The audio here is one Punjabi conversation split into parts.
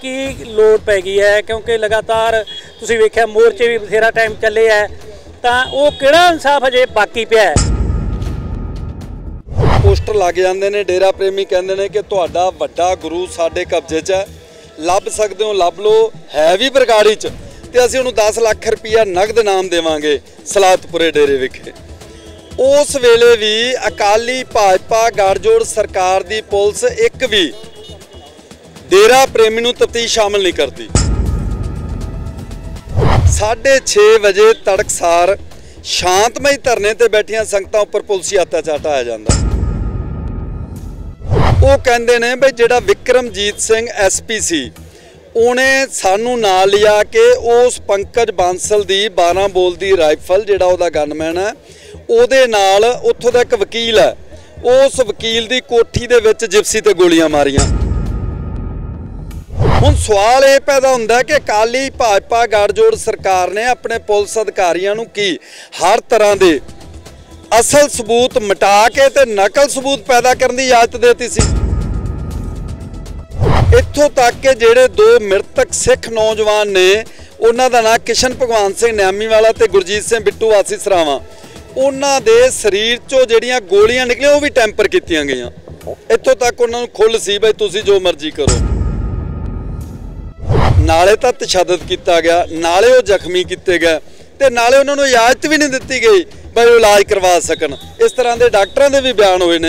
की लोड़ पै गई है क्योंकि लगातार तुसीं वेख्या मोर्चे भी बथेरा टाइम चले है तां वो किहड़ा इंसाफ अजे बाकी पिया है। पोस्टर लग जाते हैं, डेरा प्रेमी कहते हैं कि तुहाडा वड्डा गुरु साडे कब्जे च है, ਲੱਭ ਸਕਦੇ हो ਲੱਭ लो, है भी बरगाड़ी च ते असीं उहनूं 10 ਲੱਖ रुपया नगद इनाम देवांगे सलातपुरे डेरे विखे। उस वेले भी अकाली भाजपा गठजोड़ सरकार दी पुलिस एक भी डेरा प्रेमी नूं तफ्तीश शामिल नहीं करती। 6:30 बजे तड़कसार शांतमई धरने ते बैठियां संगतां उपर पुलिसी अत्याचार ढाया जांदा। वो कहते ने भी जिहड़ा विक्रमजीत सिंह SP सी उन्हें सानू नाल लिया कि उस पंकज बांसल दी 12 बोल दी राइफल जिहड़ा उहदा गनमैन है उहदे नाल उत्थों दा एक वकील है, उस वकील दी कोठी दे विच जिप्सी ते गोलियां मारियां। हुण सवाल ये पैदा हुंदा कि अकाली भाजपा गठजोड़ सरकार ने अपने पुलिस अधिकारियों नूं की हर तरह दे असल सबूत मिटा के ते नकल सबूत पैदा करने की इजाजत देती सी। इत्थों तक के जेड़े 2 मृतक सिख नौजवान ने उन्हां दा नाम किशन भगवान सिंह न्यामी वाला ते गुरजीत सिंह बिट्टू वासी सरावां, उन्हां दे शरीर चों ਜਿਹੜੀਆਂ गोलियां निकलियां वो भी टैंपर कीतियां गईयां। इत्थों तक उन्हां नूं खुल सी बई तुसीं जो मर्जी करो। नाले तां तशद्दद कीता गया, नाले वो जख्मी कीते गए ते नाले उन्हां नूं इजाजत भी नहीं दित्ती गई भाई वो इलाज करवा सकन। इस तरह के डॉक्टरों के भी बयान हुए ने।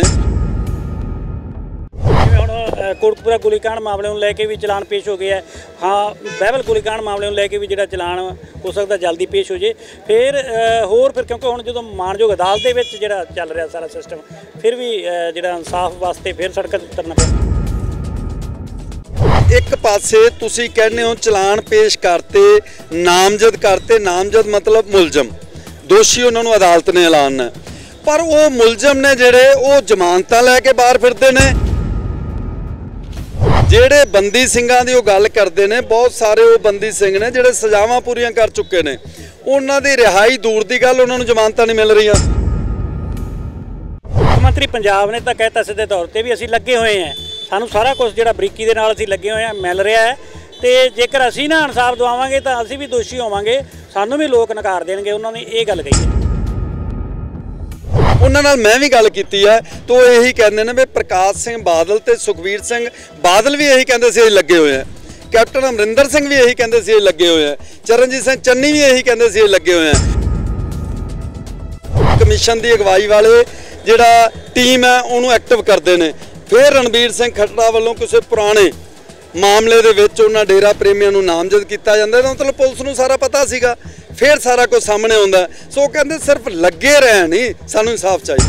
कोटकपुरा गोलीकांड मामले में लैके भी चलान पेश हो गया है। हाँ, बहबल गोलीकांड मामले में लैके भी जो चलान हो सकता जल्दी पेश हो जाए फिर क्योंकि हुण जो मानयोग अदालत के जो चल रहा सारा सिस्टम फिर भी जो इंसाफ वास्ते फिर सड़क उतरना पिया। एक पासे तुसीं कहने हो चलान पेश करते नामजद करते, नामजद मतलब मुलजम दोषी उन्होंने अदालत ने ऐलान है, पर वो मुलजम ने जेड़े वो जमानत लैके बाहर फिरते ने। जेड़े बंदी सिंघां दी गल करते हैं, बहुत सारे वो बंदी सिंह ने जेड़े सजावां पूरियां कर चुके हैं, उन्हां दी रिहाई दूर की गल उन्होंने जमानत नहीं मिल रही। मुख्यमंत्री पंजाब ने तो कहता सीधे तौर पर भी असीं लगे हुए हैं, सानू सारा कुछ जो बरीकी दे नाल असीं लगे हुए हैं मिल रहा है, तो जेकर असीं ना इंसाफ दवावांगे तो असीं भी दोषी होवांगे, सानू भी लोग नकार देंगे। उन्होंने ये गल कही है। उन्हां नाल मैं भी गल कीती है तो यही कहते हैं भी प्रकाश सिंह बादल ते सुखबीर सिंह बादल भी यही कहते सी लगे हुए हैं, कैप्टन अमरिंदर सिंह भी यही कहते सी लगे हुए हैं, चरणजीत सिंह चन्नी भी यही कहते सी लगे हुए हैं। कमीशन की अगवाई वाले जिहड़ा टीम है उन्होंने एक्टिव करते हैं। फिर रणबीर सिंह खट्टड़ा वालों किसी पुराने मामले दे विच उन्हां डेरा प्रेमियों नूं नामजद किया जाता है, मतलब पुलिस नूं सारा पता सीगा, फिर सारा कुछ सामने आउंदा। सो कहते सिर्फ लगे रहन नहीं, सानूं इंसाफ चाहिए।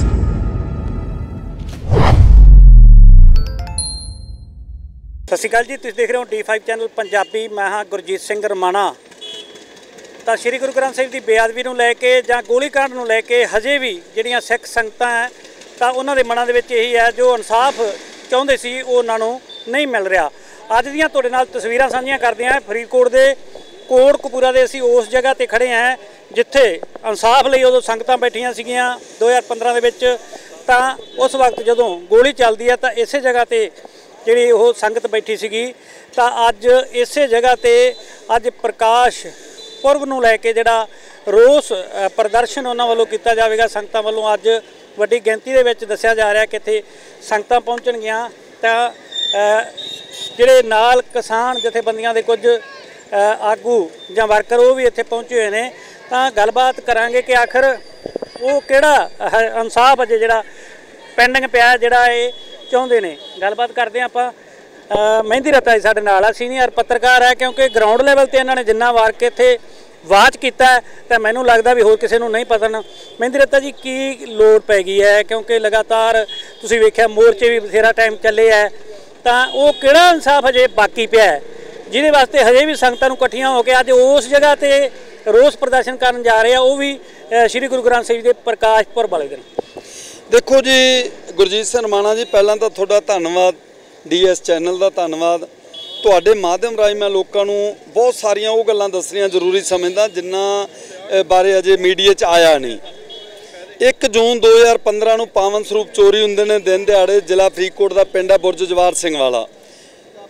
सत श्री अकाल जी, तुसीं देख रहे हो D5 चैनल पंजाबी। मैं हाँ गुरजीत सिंह रमाणा। तो श्री गुरु ग्रंथ साहिब की बेअदबी नूं लैके जां गोलीकांड नूं लैके हजे भी जिहड़ियां सिख संगतां है तो उन्हां दे मनां दे विच यही है, जो इंसाफ चाहुंदे सी वो उन्हां नूं नहीं मिल रहा। अज दियां तुहाडे नाल तस्वीरां साझीਆਂ करदे हां फरीदकोट दे कोटकपुरा दे। असीं उस जगह ते खड़े हैं जिथे इंसाफ लई उदों संगतां बैठियां सीगीਆਂ 2015 दे विच, तां उस वक्त जदों गोली चलदी है तो इसे जगह ते जिहड़ी ओह संगत बैठी सीगी। तां अज इसे जगह ते अज प्रकाश पुरब नूं लैके जिहड़ा रोस प्रदर्शन उन्हां वल्लों कीता जावेगा। संगतां वल्लों अज वड्डी गिणती दे विच दस्सिया जा रहा कि इत्थे संगतां पहुंचणगीਆਂ। तां जिहड़े नाल किसान जथेबंदियां दे कुछ आगू जां वर्कर वो भी इत्थे पहुंचे हुए हैं। तां गलबात करांगे कि आखिर वो किहड़ा इंसाफ अजे जिहड़ा पेंडिंग पिया जिहड़ा ये चाहुंदे ने। गलबात करदे आं आपां। मेहंदी रता जी साडे नाल सीनियर पत्रकार है, क्योंकि ग्राउंड लैवल ते इन्हां ने जिन्ना वार के इत्थे वाच किया तो मैनूं लगदा भी होर किसी नूं नहीं पता ना। मेहंदी रता जी की लोड़ पै गई है, क्योंकि लगातार तुसीं वेख्या मोर्चे भी बथेरा टाइम चले है, तो वो किहड़ा इंसाफ अजे बाकी पिया है जिहदे वास्ते हजे भी संगतां नूं इकट्ठियां हो के अज उस जगह ते रोस प्रदर्शन करन जा रहे हैं, वो भी श्री गुरु ग्रंथ साहिब के प्रकाश पुरब वाले दिन। देखो जी गुरजीत सिंह रमाणा जी, पहला तो तुहाडा धन्नवाद, DS चैनल का धन्नवाद। तुहाडे माध्यम राही मैं लोगों को बहुत सारिया वो गल्लां दसणियां जरूरी समझदा जिन्हां बारे अजे मीडिया च आया नहीं। 1 जून 2015 ਨੂੰ पावन ਸਰੂਪ चोरी ਹੁੰਦੇ ਨੇ दिन ਦਿਹਾੜੇ। ਜ਼ਿਲ੍ਹਾ ਫਰੀਦਕੋਟ ਦਾ ਪਿੰਡ ਹੈ बुरज जवार सिंह वाला।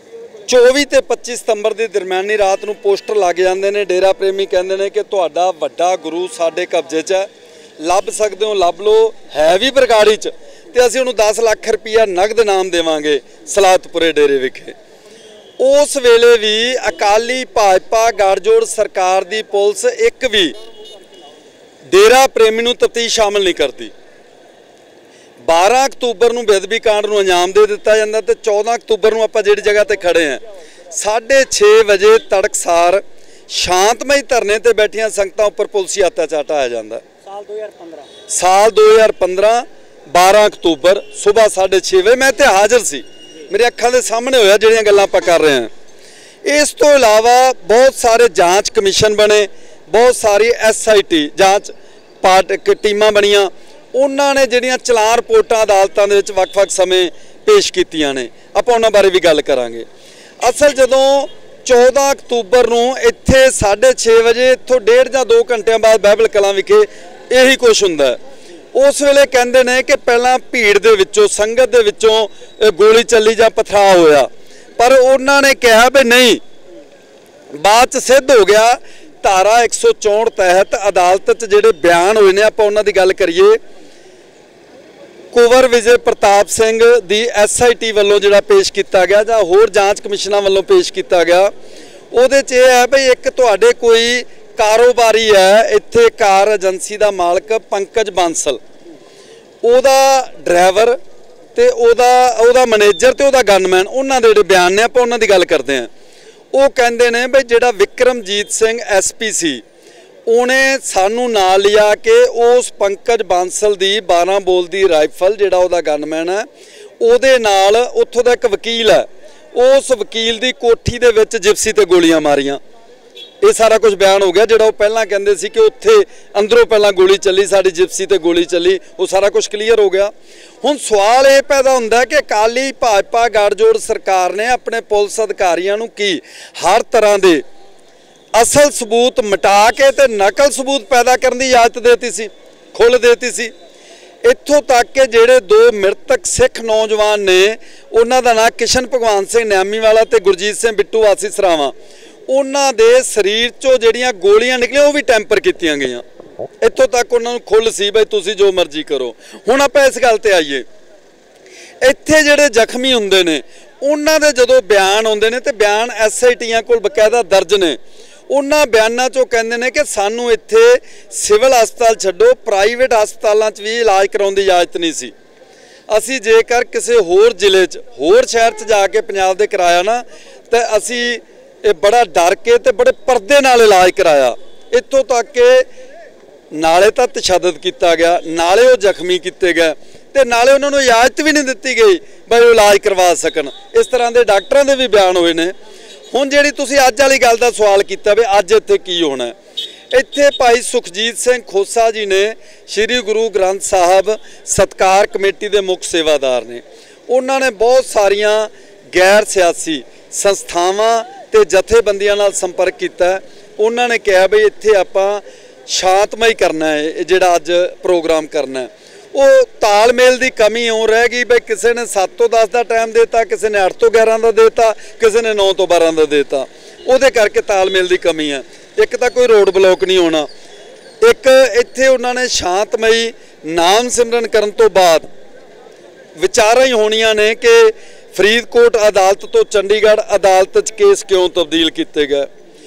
24 ਤੇ 25 ਸਤੰਬਰ ਦੀ ਦਰਮਿਆਨੀ ਰਾਤ ਨੂੰ ਪੋਸਟਰ ਲੱਗ ਜਾਂਦੇ ਨੇ। ਡੇਰਾ ਪ੍ਰੇਮੀ ਕਹਿੰਦੇ ਨੇ ਕਿ ਤੁਹਾਡਾ ਵੱਡਾ ਗੁਰੂ ਸਾਡੇ ਕਬਜ਼ੇ 'ਚ ਹੈ, ਲੱਭ ਸਕਦੇ ਹੋ ਲੱਭ ਲਓ, ਹੈ ਵੀ ਬਰਗਾੜੀ 'ਚ, ਤੇ ਅਸੀਂ ਉਹਨੂੰ 10 ਲੱਖ ਰੁਪਈਆ ਨਗਦ ਇਨਾਮ ਦੇਵਾਂਗੇ ਸਲਾਤਪੁਰੇ ਡੇਰੇ ਵਿਖੇ। ਉਸ ਵੇਲੇ ਵੀ ਅਕਾਲੀ ਭਾਜਪਾ ਗਠਜੋੜ ਸਰਕਾਰ ਦੀ ਪੁਲਿਸ ਇੱਕ ਵੀ ਡੇਰਾ ਪ੍ਰੇਮੀ ਨੂੰ ਤਫਤੀਸ਼ ਸ਼ਾਮਲ ਨਹੀਂ ਕਰਦੀ। 12 ਅਕਤੂਬਰ ਨੂੰ ਬੇਅਦਬੀ ਕਾਂਡ ਨੂੰ ਅੰਜਾਮ ਦੇ ਦਿੱਤਾ ਜਾਂਦਾ ਤੇ 14 ਅਕਤੂਬਰ ਨੂੰ ਆਪਾਂ ਜਿਹੜੀ ਜਗ੍ਹਾ ਤੇ ਖੜੇ ਆਂ 6:30 ਵਜੇ ਤੜਕਸਾਰ ਸ਼ਾਂਤਮਈ ਧਰਨੇ ਤੇ ਬੈਠੀਆਂ ਸੰਗਤਾਂ ਉੱਪਰ ਪੁਲਿਸੀ ਅਤਿਆਚਾਰ ਢਾਇਆ ਜਾਂਦਾ। ਸਾਲ 2015 12 ਅਕਤੂਬਰ ਸਵੇਰ 6:30 ਵਜੇ ਮੈਂ ਤੇ ਹਾਜ਼ਰ ਸੀ, ਮੇਰੇ ਅੱਖਾਂ ਦੇ ਸਾਹਮਣੇ ਹੋਇਆ ਜਿਹੜੀਆਂ ਗੱਲਾਂ ਆਪਾਂ ਕਰ ਰਹੇ ਹਾਂ। ਇਸ ਤੋਂ ਇਲਾਵਾ ਬਹੁਤ ਸਾਰੇ ਜਾਂਚ ਕਮਿਸ਼ਨ ਬਣੇ, ਬਹੁਤ ਸਾਰੀ SIT ਜਾਂਚ ਟੀਮਾਂ ਬਣੀਆਂ, ਉਹਨਾਂ ਨੇ ਜਿਹੜੀਆਂ ਚਲਾਨ ਰਿਪੋਰਟਾਂ ਅਦਾਲਤਾਂ ਦੇ ਵਿੱਚ ਵੱਖ-ਵੱਖ ਸਮੇਂ ਪੇਸ਼ ਕੀਤੀਆਂ ਨੇ, ਆਪਾਂ ਉਹਨਾਂ ਬਾਰੇ ਵੀ ਗੱਲ ਕਰਾਂਗੇ। ਅਸਲ ਜਦੋਂ 14 ਅਕਤੂਬਰ ਨੂੰ ਇੱਥੇ 6:30 ਵਜੇ ਇੱਥੋਂ 1.5 ਜਾਂ 2 ਘੰਟਿਆਂ ਬਾਅਦ ਬਾਈਬਲ ਕਲਾਂ ਵਿਖੇ ਇਹੀ ਕੁਝ ਹੁੰਦਾ। ਉਸ ਵੇਲੇ ਕਹਿੰਦੇ ਨੇ ਕਿ ਪਹਿਲਾਂ ਭੀੜ ਦੇ ਵਿੱਚੋਂ ਸੰਗਤ ਦੇ ਵਿੱਚੋਂ ਗੋਲੀ ਚੱਲੀ ਜਾਂ ਪਥਰਾਅ ਹੋਇਆ, ਪਰ ਉਹਨਾਂ ਨੇ ਕਿਹਾ ਵੀ ਨਹੀਂ, ਬਾਅਦ 'ਚ ਸਿੱਧ ਹੋ ਗਿਆ ਧਾਰਾ 164 ਤਹਿਤ ਅਦਾਲਤ 'ਚ ਜਿਹੜੇ ਬਿਆਨ ਹੋਏ ਨੇ ਆਪਾਂ ਉਹਨਾਂ ਦੀ ਗੱਲ ਕਰੀਏ। ਕੁਵਰ ਵਿਜੇ ਪ੍ਰਤਾਪ ਸਿੰਘ ਦੀ SIT ਵੱਲੋਂ ਜਿਹੜਾ ਪੇਸ਼ ਕੀਤਾ ਗਿਆ ਜਾਂ ਹੋਰ ਜਾਂਚ ਕਮਿਸ਼ਨਾਂ ਵੱਲੋਂ ਪੇਸ਼ ਕੀਤਾ ਗਿਆ, ਉਹਦੇ 'ਚ ਇਹ ਹੈ ਵੀ ਇੱਕ ਤੁਹਾਡੇ ਕੋਈ ਕਾਰੋਬਾਰੀ ਹੈ ਇੱਥੇ ਕਾਰ ਏਜੰਸੀ ਦਾ ਮਾਲਕ ਪੰਕਜ ਬਾਂਸਲ, ਉਹਦਾ ਡਰਾਈਵਰ ਤੇ ਉਹਦਾ ਮੈਨੇਜਰ ਤੇ ਉਹਦਾ ਗਨਮੈਨ, ਉਹਨਾਂ ਦੇ ਜਿਹੜੇ ਬਿਆਨ ਨੇ ਆਪਾਂ ਉਹਨਾਂ ਦੀ ਗੱਲ ਕਰਦੇ ਹਾਂ। ਉਹ ਕਹਿੰਦੇ ਨੇ ਵੀ ਜਿਹੜਾ ਵਿਕਰਮਜੀਤ ਸਿੰਘ SP ਸੀ, ਉਹਨੇ ਸਾਨੂੰ ਨਾਲ ਲਿਆ ਕਿ ਉਸ ਪੰਕਜ ਬਾਂਸਲ ਦੀ 12 ਬੋਲ ਦੀ ਰਾਈਫਲ, ਜਿਹੜਾ ਉਹਦਾ ਗਨਮੈਨ ਹੈ, ਉਹਦੇ ਨਾਲ ਉੱਥੋਂ ਦਾ ਇੱਕ ਵਕੀਲ ਹੈ, ਉਸ ਵਕੀਲ ਦੀ ਕੋਠੀ ਦੇ ਵਿੱਚ ਜਿਪਸੀ ਤੇ ਗੋਲੀਆਂ ਮਾਰੀਆਂ। ਇਹ ਸਾਰਾ ਕੁਝ ਬਿਆਨ ਹੋ ਗਿਆ। ਜਿਹੜਾ ਉਹ ਪਹਿਲਾਂ ਕਹਿੰਦੇ ਸੀ ਕਿ ਉੱਥੇ ਅੰਦਰੋਂ ਪਹਿਲਾਂ ਗੋਲੀ ਚੱਲੀ, ਸਾਡੀ ਜਿਪਸੀ ਤੇ ਗੋਲੀ ਚੱਲੀ, ਉਹ ਸਾਰਾ ਕੁਝ ਕਲੀਅਰ ਹੋ ਗਿਆ। ਹੁਣ ਸਵਾਲ ਇਹ ਪੈਦਾ ਹੁੰਦਾ ਕਿ ਅਕਾਲੀ ਭਾਜਪਾ ਗਠਜੋੜ ਸਰਕਾਰ ਨੇ ਆਪਣੇ ਪੁਲਿਸ ਅਧਿਕਾਰੀਆਂ ਨੂੰ ਕੀ ਹਰ ਤਰ੍ਹਾਂ ਦੇ ਅਸਲ ਸਬੂਤ ਮਿਟਾ ਕੇ ਤੇ ਨਕਲ ਸਬੂਤ ਪੈਦਾ ਕਰਨ ਦੀ ਇਜਾਜ਼ਤ ਦੇਤੀ ਸੀ, ਖੁੱਲ੍ਹ ਦੇਤੀ ਸੀ। ਇੱਥੋਂ ਤੱਕ ਕਿ ਜਿਹੜੇ 2 ਮ੍ਰਿਤਕ ਸਿੱਖ ਨੌਜਵਾਨ ਨੇ, ਉਹਨਾਂ ਦਾ ਨਾਂ ਕਿਸ਼ਨ ਭਗਵਾਨ ਸਿੰਘ ਨਿਆਮੀਵਾਲਾ ਤੇ ਗੁਰਜੀਤ ਸਿੰਘ ਬਿੱਟੂ ਵਾਸੀ ਸਰਾਵਾਂ, ਉਹਨਾਂ ਦੇ ਸਰੀਰ 'ਚੋਂ ਜਿਹੜੀਆਂ ਗੋਲੀਆਂ ਨਿਕਲੀਆਂ ਉਹ ਵੀ ਟੈਂਪਰ ਕੀਤੀਆਂ ਗਈਆਂ। ਇੱਥੋਂ ਤੱਕ ਉਹਨਾਂ ਨੂੰ ਖੁੱਲ੍ਹ ਸੀ ਬਈ ਤੁਸੀਂ ਜੋ ਮਰਜ਼ੀ ਕਰੋ। ਹੁਣ ਆਪਾਂ ਇਸ ਗੱਲ ਤੇ ਆਈਏ, ਇੱਥੇ ਜਿਹੜੇ ਜ਼ਖਮੀ ਹੁੰਦੇ ਨੇ ਉਹਨਾਂ ਦੇ ਜਦੋਂ ਬਿਆਨ ਆਉਂਦੇ ਨੇ ਤੇ ਬਿਆਨ SITਆਂ ਕੋਲ ਬਕਾਇਦਾ ਦਰਜ ਨੇ। ਉਹਨਾਂ ਬਿਆਨਾਂ 'ਚੋਂ ਕਹਿੰਦੇ ਨੇ ਕਿ ਸਾਨੂੰ ਇੱਥੇ ਸਿਵਲ ਹਸਪਤਾਲ ਛੱਡੋ, ਪ੍ਰਾਈਵੇਟ ਹਸਪਤਾਲਾਂ 'ਚ ਵੀ ਇਲਾਜ ਕਰਾਉਣ ਦੀ ਇਜਾਜ਼ਤ ਨਹੀਂ ਸੀ। ਅਸੀਂ ਜੇਕਰ ਕਿਸੇ ਹੋਰ ਜ਼ਿਲ੍ਹੇ 'ਚ ਹੋਰ ਸ਼ਹਿਰ 'ਚ ਜਾ ਕੇ ਪੰਜਾਬ ਦੇ ਕਰਾਇਆ ਨਾ ਤਾਂ ਅਸੀਂ ਇਹ ਬੜਾ ਡਰ ਕੇ ਤੇ ਬੜੇ ਪਰਦੇ ਨਾਲ ਇਲਾਜ ਕਰਾਇਆ। ਇੱਥੋਂ ਤੱਕ ਕਿ ਨਾਲੇ ਤਾਂ ਤਸ਼ੱਦਦ ਕੀਤਾ ਗਿਆ, ਨਾਲੇ ਉਹ ਜ਼ਖਮੀ ਕੀਤੇ ਗਏ ਤੇ ਨਾਲੇ ਉਹਨਾਂ ਨੂੰ ਇਜਾਜ਼ਤ ਵੀ ਨਹੀਂ ਦਿੱਤੀ ਗਈ ਬਈ ਉਹ ਇਲਾਜ ਕਰਵਾ ਸਕਣ। ਇਸ ਤਰ੍ਹਾਂ ਦੇ ਡਾਕਟਰਾਂ ਦੇ ਵੀ ਬਿਆਨ ਹੋਏ ਨੇ। ਹੁਣ ਜਿਹੜੀ ਤੁਸੀਂ ਅੱਜ ਵਾਲੀ ਗੱਲ ਦਾ ਸਵਾਲ ਕੀਤਾ ਵੀ ਅੱਜ ਇੱਥੇ ਕੀ ਹੋਣਾ, ਇੱਥੇ ਭਾਈ ਸੁਖਜੀਤ ਸਿੰਘ ਖੋਸਾ ਜੀ ਨੇ ਸ੍ਰੀ ਗੁਰੂ ਗ੍ਰੰਥ ਸਾਹਿਬ ਸਤਕਾਰ ਕਮੇਟੀ ਦੇ ਮੁੱਖ ਸੇਵਾਦਾਰ ਨੇ। ਉਹਨਾਂ ਨੇ ਬਹੁਤ ਸਾਰੀਆਂ ਗੈਰ ਸਿਆਸੀ ਸੰਸਥਾਵਾਂ ਤੇ ਜਥੇਬੰਦੀਆਂ ਨਾਲ ਸੰਪਰਕ ਕੀਤਾ। ਉਹਨਾਂ ਨੇ ਕਿਹਾ ਬਈ ਇੱਥੇ ਆਪਾਂ ਸ਼ਾਂਤਮਈ ਕਰਨਾ ਹੈ, ਜਿਹੜਾ ਅੱਜ ਪ੍ਰੋਗਰਾਮ ਕਰਨਾ ਹੈ। ਉਹ ਤਾਲਮੇਲ ਦੀ ਕਮੀ ਹੋ ਰਹਿ ਗਈ ਬਈ ਕਿਸੇ ਨੇ 7 ਤੋਂ 10 ਦਾ ਟਾਈਮ ਦੇਤਾ, ਕਿਸੇ ਨੇ 8 ਤੋਂ 11 ਦਾ ਦੇਤਾ, ਕਿਸੇ ਨੇ 9 ਤੋਂ 12 ਦਾ ਦੇਤਾ। ਉਹਦੇ ਕਰਕੇ ਤਾਲਮੇਲ ਦੀ ਕਮੀ ਹੈ। ਇੱਕ ਤਾਂ ਕੋਈ ਰੋਡ ਬਲੌਕ ਨਹੀਂ ਹੋਣਾ, ਇੱਕ ਇੱਥੇ ਉਹਨਾਂ ਨੇ ਸ਼ਾਂਤਮਈ ਨਾਮ ਸਿਮਰਨ ਕਰਨ ਤੋਂ ਬਾਅਦ ਵਿਚਾਰਾਂ ਹੀ ਹੋਣੀਆਂ ਨੇ ਕਿ ਫਰੀਦਕੋਟ ਅਦਾਲਤ ਤੋਂ ਚੰਡੀਗੜ੍ਹ ਅਦਾਲਤ 'ਚ ਕੇਸ ਕਿਉਂ ਤਬਦੀਲ ਕੀਤੇ ਗਏ।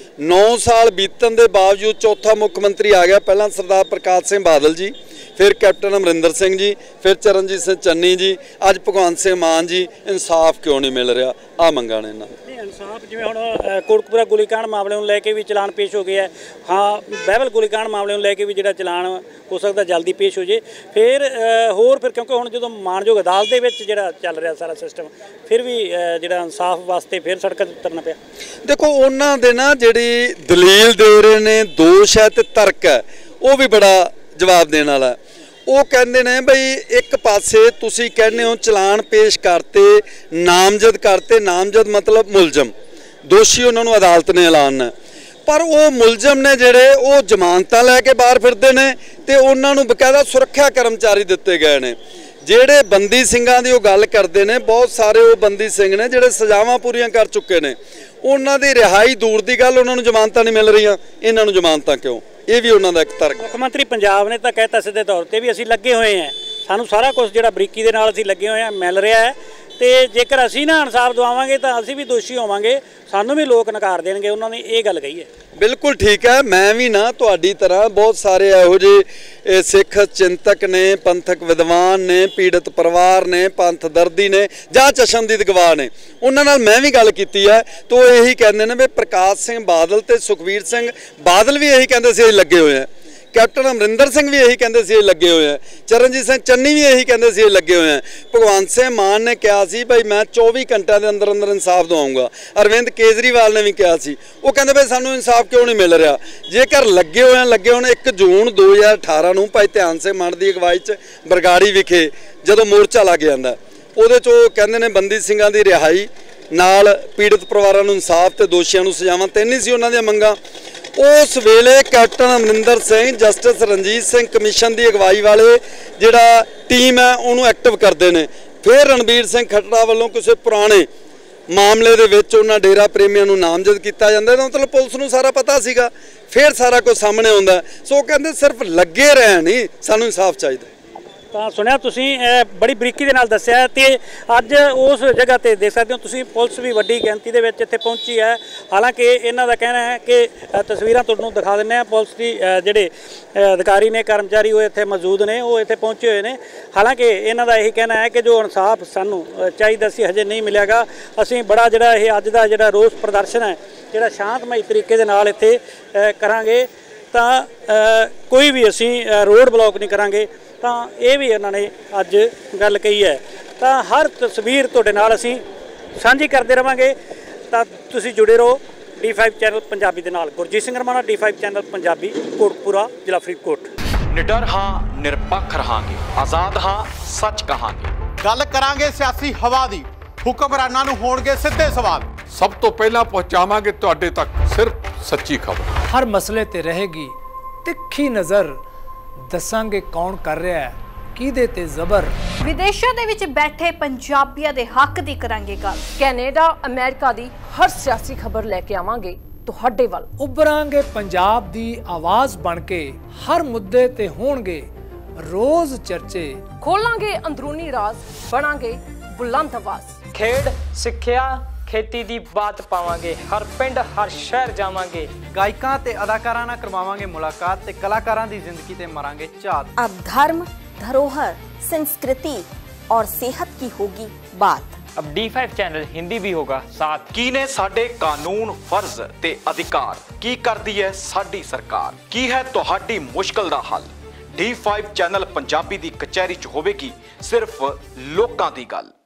9 ਸਾਲ ਬੀਤਣ ਦੇ ਬਾਵਜੂਦ ਚੌਥਾ ਮੁੱਖ ਮੰਤਰੀ ਆ ਗਿਆ, ਪਹਿਲਾਂ ਸਰਦਾਰ ਪ੍ਰਕਾਸ਼ ਸਿੰਘ ਬਾਦਲ ਜੀ, ਫਿਰ ਕੈਪਟਨ ਅਮਰਿੰਦਰ ਸਿੰਘ ਜੀ, ਫਿਰ ਚਰਨਜੀਤ ਸਿੰਘ ਚੰਨੀ ਜੀ, ਅੱਜ ਭਗਵੰਤ ਸਿੰਘ ਮਾਨ ਜੀ। ਇਨਸਾਫ ਕਿਉਂ ਨਹੀਂ ਮਿਲ ਰਿਹਾ? ਆ ਮੰਗਾਂ ਨੇ ਇਹਨਾਂ ਇਨਸਾਫ। ਜਿਵੇਂ ਹੁਣ ਕੋਟਕਪੂਰਾ ਗੋਲੀकांड ਮਾਮਲੇ ਨੂੰ ਲੈ ਕੇ ਵੀ ਚਲਾਨ ਪੇਸ਼ ਹੋ ਗਿਆ, ਹਾਂ ਬਾਈਬਲ ਗੋਲੀकांड ਮਾਮਲੇ ਨੂੰ ਲੈ ਕੇ ਵੀ ਜਿਹੜਾ ਚਲਾਨ ਹੋ ਸਕਦਾ ਜਲਦੀ ਪੇਸ਼ ਹੋ ਜੇ। ਫਿਰ ਕਿਉਂਕਿ ਹੁਣ ਜਦੋਂ ਮਾਣਯੋਗ ਅਦਾਲਤ ਦੇ ਵਿੱਚ ਜਿਹੜਾ ਚੱਲ ਰਿਹਾ ਸਾਰਾ ਸਿਸਟਮ, ਫਿਰ ਵੀ ਜਿਹੜਾ ਇਨਸਾਫ ਵਾਸਤੇ ਫਿਰ ਸੜਕਾਂ 'ਤੇ ਉਤਰਨਾ ਪਿਆ। ਦੇਖੋ ਉਹਨਾਂ ਦੇ ਨਾ ਜਿਹੜੀ ਦਲੀਲ ਦੇ ਰਹੇ ਨੇ, ਦੋਸ਼ ਹੈ ਤੇ ਤਰਕ ਹੈ, ਉਹ ਵੀ ਬੜਾ ਜਵਾਬ ਦੇਣ ਵਾਲਾ। ਉਹ ਕਹਿੰਦੇ ਨੇ ਬਈ ਇੱਕ ਪਾਸੇ ਤੁਸੀਂ ਕਹਿੰਦੇ ਹੋ ਚਲਾਨ ਪੇਸ਼ ਕਰਤੇ, ਨਾਮਜ਼ਦ ਕਰਤੇ, ਨਾਮਜ਼ਦ ਮਤਲਬ ਮੁਲਜ਼ਮ, ਦੋਸ਼ੀ ਉਹਨਾਂ ਨੂੰ ਅਦਾਲਤ ਨੇ ਐਲਾਨਣਾ, ਪਰ ਉਹ ਮੁਲਜ਼ਮ ਨੇ ਜਿਹੜੇ ਉਹ ਜ਼ਮਾਨਤਾਂ ਲੈ ਕੇ ਬਾਹਰ ਫਿਰਦੇ ਨੇ ਤੇ ਉਹਨਾਂ ਨੂੰ ਬਕਾਇਦਾ ਸੁਰੱਖਿਆ ਕਰਮਚਾਰੀ ਦਿੱਤੇ ਗਏ ਨੇ। ਜਿਹੜੇ ਬੰਦੀ ਸਿੰਘਾਂ ਦੀ ਉਹ ਗੱਲ ਕਰਦੇ ਨੇ, ਬਹੁਤ ਸਾਰੇ ਉਹ ਬੰਦੀ ਸਿੰਘ ਨੇ ਜਿਹੜੇ ਸਜ਼ਾਵਾਂ ਪੂਰੀਆਂ ਕਰ ਚੁੱਕੇ ਨੇ, ਉਹਨਾਂ ਦੀ ਰਿਹਾਈ ਦੂਰ ਦੀ ਗੱਲ, ਉਹਨਾਂ ਨੂੰ ਜ਼ਮਾਨਤਾਂ ਨਹੀਂ ਮਿਲ ਰਹੀਆਂ, ਇਹਨਾਂ ਨੂੰ ਜ਼ਮਾਨਤਾਂ ਕਿਉਂ? ਇਹ ਵੀ ਉਹਨਾਂ ਦਾ ਇੱਕ ਤਰਕ। ਮੁੱਖ ਮੰਤਰੀ ਪੰਜਾਬ ਨੇ ਤਾਂ ਕਹਿਤਾ ਸਿੱਧੇ ਤੌਰ ਤੇ ਵੀ ਅਸੀਂ ਲੱਗੇ ਹੋਏ ਹਾਂ, ਸਾਨੂੰ ਸਾਰਾ ਕੁਝ ਜਿਹੜਾ ਬਰੀਕੀ ਦੇ ਨਾਲ ਅਸੀਂ ਲੱਗੇ ਹੋਏ ਹਾਂ ਮਿਲ ਰਿਹਾ ਹੈ, ਤੇ ਜੇਕਰ ਅਸੀਂ ਨਾ ਇਨਸਾਫ ਦਵਾਵਾਂਗੇ ਤਾਂ ਅਸੀਂ ਵੀ ਦੋਸ਼ੀ ਹੋਵਾਂਗੇ, ਸਾਨੂੰ ਵੀ ਲੋਕ ਨਕਾਰ ਦੇਣਗੇ। ਉਹਨਾਂ ਨੇ ਇਹ ਗੱਲ ਕਹੀ ਹੈ। ਬਿਲਕੁਲ ਠੀਕ ਹੈ। ਮੈਂ ਵੀ ਨਾ ਤੁਹਾਡੀ ਤਰ੍ਹਾਂ ਬਹੁਤ ਸਾਰੇ ਇਹੋ ਜਿਹੇ ਸਿੱਖ ਚਿੰਤਕ ਨੇ, ਪੰਥਕ ਵਿਦਵਾਨ ਨੇ, ਪੀੜਤ ਪਰਿਵਾਰ ਨੇ, ਪੰਥ ਦਰਦੀ ਨੇ ਜਾਂ ਚਸ਼ਮਦੀਦ ਗਵਾਹ ਨੇ, ਉਹਨਾਂ ਨਾਲ ਮੈਂ ਵੀ ਗੱਲ ਕੀਤੀ ਹੈ ਤਾਂ ਉਹ ਇਹੀ ਕਹਿੰਦੇ ਨੇ ਵੀ ਪ੍ਰਕਾਸ਼ ਸਿੰਘ ਬਾਦਲ ਤੇ ਸੁਖਬੀਰ ਸਿੰਘ ਬਾਦਲ ਵੀ ਇਹੀ ਕਹਿੰਦੇ ਸੀ ਅਸੀਂ ਲੱਗੇ ਹੋਏ ਆ, ਕੈਪਟਨ ਅਮਰਿੰਦਰ ਸਿੰਘ ਵੀ ਇਹੀ ਕਹਿੰਦੇ ਸੀ ਇਹ ਲੱਗੇ ਹੋਏ ਆ, ਚਰਨਜੀਤ ਸਿੰਘ ਚੰਨੀ ਵੀ ਇਹੀ ਕਹਿੰਦੇ ਸੀ ਇਹ ਲੱਗੇ ਹੋਏ ਆ, ਭਗਵੰਤ ਸਿੰਘ ਮਾਨ ਨੇ ਕਿਹਾ ਸੀ ਭਾਈ ਮੈਂ 24 ਘੰਟਿਆਂ ਦੇ ਅੰਦਰ ਅੰਦਰ ਇਨਸਾਫ ਦਵਾਉਂਗਾ, ਅਰਵਿੰਦ ਕੇਜਰੀਵਾਲ ਨੇ ਵੀ ਕਿਹਾ ਸੀ, ਉਹ ਕਹਿੰਦੇ ਭਾਈ ਸਾਨੂੰ ਇਨਸਾਫ ਕਿਉਂ ਨਹੀਂ ਮਿਲ ਰਿਹਾ? ਜੇਕਰ ਲੱਗੇ ਹੋਏ 1 ਜੂਨ 2018 ਨੂੰ ਭਾਈ ਧਿਆਨ ਸਿੰਘ ਮਾਨ ਦੀ ਅਗਵਾਈ 'ਚ ਬਰਗਾੜੀ ਵਿਖੇ ਜਦੋਂ ਮੋਰਚਾ ਲੱਗ ਜਾਂਦਾ, ਉਹਦੇ 'ਚ ਉਹ ਕਹਿੰਦੇ ਨੇ ਬੰਦੀ ਸਿੰਘਾਂ ਦੀ ਰਿਹਾਈ ਨਾਲ ਪੀੜਤ ਪਰਿਵਾਰਾਂ ਨੂੰ ਇਨਸਾਫ ਤੇ ਦੋਸ਼ੀਆਂ ਨੂੰ ਸਜ਼ਾਵਾਂ, ਤਿੰਨ ਹੀ ਸੀ ਉਹਨਾਂ ਦੀਆਂ ਮੰਗਾਂ। ਉਸ ਵੇਲੇ captain Amarinder Singh, justice Ranjit Singh commission ਦੀ ਅਗਵਾਈ ਵਾਲੇ ਜਿਹੜਾ ਟੀਮ ਹੈ ਉਹਨੂੰ ਐਕਟਿਵ ਕਰਦੇ ਨੇ। ਫਿਰ ਰਣਬੀਰ ਸਿੰਘ ਖੱਟੜਾ ਵੱਲੋਂ ਕਿਸੇ ਪੁਰਾਣੇ ਮਾਮਲੇ ਦੇ ਵਿੱਚ ਉਹਨਾਂ ਡੇਰਾ ਪ੍ਰੇਮੀਆਂ ਨੂੰ ਨਾਮਜ਼ਦ ਕੀਤਾ ਜਾਂਦਾ, ਇਹਦਾ ਮਤਲਬ ਪੁਲਿਸ ਨੂੰ ਸਾਰਾ ਪਤਾ ਸੀਗਾ। ਫਿਰ ਸਾਰਾ ਕੁਝ ਸਾਹਮਣੇ ਆਉਂਦਾ, ਸੋ ਕਹਿੰਦੇ ਸਿਰਫ ਲੱਗੇ ਰਹਿਣ ਨਹੀਂ, ਸਾਨੂੰ ਇਨਸਾਫ ਚਾਹੀਦਾ। ਤਾਂ ਸੁਣਿਆ ਤੁਸੀਂ, ਬੜੀ ਬਰੀਕੀ ਦੇ ਨਾਲ ਦੱਸਿਆ, ਤੇ ਅੱਜ ਉਸ ਜਗ੍ਹਾ ਤੇ ਦੇਖ ਸਕਦੇ ਹੋ ਤੁਸੀਂ ਪੁਲਿਸ ਵੀ ਵੱਡੀ ਗਿਣਤੀ ਦੇ ਵਿੱਚ ਇੱਥੇ ਪਹੁੰਚੀ ਹੈ। ਹਾਲਾਂਕਿ ਇਹਨਾਂ ਦਾ ਕਹਿਣਾ ਹੈ ਕਿ ਤਸਵੀਰਾਂ ਤੁਹਾਨੂੰ ਦਿਖਾ ਦਿੰਦੇ ਆ, ਪੁਲਿਸ ਦੀ ਜਿਹੜੇ ਅਧਿਕਾਰੀ ਨੇ, ਕਰਮਚਾਰੀ ਉਹ ਇੱਥੇ ਮੌਜੂਦ ਨੇ, ਉਹ ਇੱਥੇ ਪਹੁੰਚੇ ਹੋਏ ਨੇ। ਹਾਲਾਂਕਿ ਇਹਨਾਂ ਦਾ ਇਹੀ ਕਹਿਣਾ ਹੈ ਕਿ ਜੋ ਇਨਸਾਫ ਸਾਨੂੰ ਚਾਹੀਦਾ ਸੀ ਹਜੇ ਨਹੀਂ ਮਿਲਿਆਗਾ। ਅਸੀਂ ਬੜਾ ਜਿਹੜਾ ਇਹ ਅੱਜ ਦਾ ਜਿਹੜਾ ਰੋਸ ਪ੍ਰਦਰਸ਼ਨ ਹੈ ਜਿਹੜਾ ਸ਼ਾਂਤਮਈ ਤਰੀਕੇ ਦੇ ਨਾਲ ਇੱਥੇ ਕਰਾਂਗੇ, ਤਾਂ ਕੋਈ ਵੀ ਅਸੀਂ ਰੋਡ ਬਲੌਕ ਨਹੀਂ ਕਰਾਂਗੇ। ਤਾਂ ਇਹ ਵੀ ਇਹਨਾਂ ਨੇ ਅੱਜ ਗੱਲ ਕਹੀ ਹੈ। ਤਾਂ ਹਰ ਤਸਵੀਰ ਤੁਹਾਡੇ ਨਾਲ ਅਸੀਂ ਸਾਂਝੀ ਕਰਦੇ ਰਵਾਂਗੇ, ਤਾਂ ਤੁਸੀਂ ਜੁੜੇ ਰਹੋ D5 ਚੈਨਲ ਪੰਜਾਬੀ ਦੇ ਨਾਲ। ਗੁਰਜੀਤ ਸਿੰਘ ਰਮਾਣਾ, D5 ਚੈਨਲ ਪੰਜਾਬੀ, ਕੋਟਕਪੂਰਾ, ਜ਼ਿਲ੍ਹਾ ਫਰੀਦਕੋਟ। ਨਿਡਰ ਹਾਂ, ਨਿਰਪੱਖ ਰਹਾਂਗੇ, ਆਜ਼ਾਦ ਹਾਂ, ਸੱਚ ਕਹਾਂਗੇ। ਗੱਲ ਕਰਾਂਗੇ ਸਿਆਸੀ ਹਵਾ ਦੀ, ਹੁਕਮਰਾਨਾਂ ਨੂੰ ਹੋਣਗੇ ਸਿੱਧੇ ਸਵਾਲ। ਸਭ ਤੋਂ ਪਹਿਲਾਂ ਪਹੁੰਚਾਵਾਂਗੇ ਤੁਹਾਡੇ ਤੱਕ ਸਿਰਫ ਸੱਚੀ ਖਬਰ। ਹਰ ਮਸਲੇ ਤੇ ਰਹੇਗੀ ਤਿੱਖੀ ਨਜ਼ਰ, ਦੱਸਾਂਗੇ ਕੌਣ ਕਰ ਰਿਹਾ ਹੈ, ਕਿਹਦੇ ਤੇ ਜ਼ਬਰ। ਵਿਦੇਸ਼ਾਂ ਦੇ ਵਿੱਚ ਬੈਠੇ ਪੰਜਾਬੀਆਂ ਦੇ ਹੱਕ ਦੀ ਕਰਾਂਗੇ ਗੱਲ। ਕੈਨੇਡਾ, ਅਮਰੀਕਾ ਦੀ ਹਰ ਸਿਆਸੀ ਖਬਰ ਲੈ ਕੇ ਆਵਾਂਗੇ ਤੁਹਾਡੇ ਵੱਲ। ਉਭਰਾਂਗੇ ਪੰਜਾਬ ਦੀ ਆਵਾਜ਼ ਬਣ ਕੇ, ਹਰ ਮੁੱਦੇ ਤੇ ਹੋਣਗੇ ਰੋਜ਼ ਚਰਚੇ। ਖੋਲਾਂਗੇ ਅੰਦਰੂਨੀ ਰਾਜ਼, ਬਣਾਂਗੇ ਬੁਲੰਦ ਆਵਾਜ਼। ਖੇਡ, ਸਿੱਖਿਆ, ਖੇਤੀ ਦੀ ਬਾਤ ਪਾਵਾਂਗੇ, ਹਰ ਪਿੰਡ ਹਰ ਸ਼ਹਿਰ ਜਾਵਾਂਗੇ। ਗਾਇਕਾਂ ਤੇ ਅਦਾਕਾਰਾਂ ਨਾਲ ਕਰਵਾਵਾਂਗੇ ਮੁਲਾਕਾਤ ਤੇ ਕਲਾਕਾਰਾਂ ਦੀ ਜ਼ਿੰਦਗੀ ਤੇ ਮਾਰਾਂਗੇ ਝਾਤ। अब धर्म, धरोहर, संस्कृति और सेहत की होगी बात। अब D5 चैनल हिंदी भी होगा साथ। ਕੀ ਨੇ ਸਾਡੇ ਕਾਨੂੰਨ, ਫਰਜ਼ ਤੇ ਅਧਿਕਾਰ? ਕੀ ਕਰਦੀ ਹੈ ਸਾਡੀ ਸਰਕਾਰ? ਕੀ ਹੈ ਤੁਹਾਡੀ ਮੁਸ਼ਕਲ ਦਾ ਹੱਲ? D5 ਚੈਨਲ ਪੰਜਾਬੀ ਦੀ ਕਚਹਿਰੀ 'ਚ ਹੋਵੇਗੀ ਸਿਰਫ ਲੋਕਾਂ ਦੀ ਗੱਲ।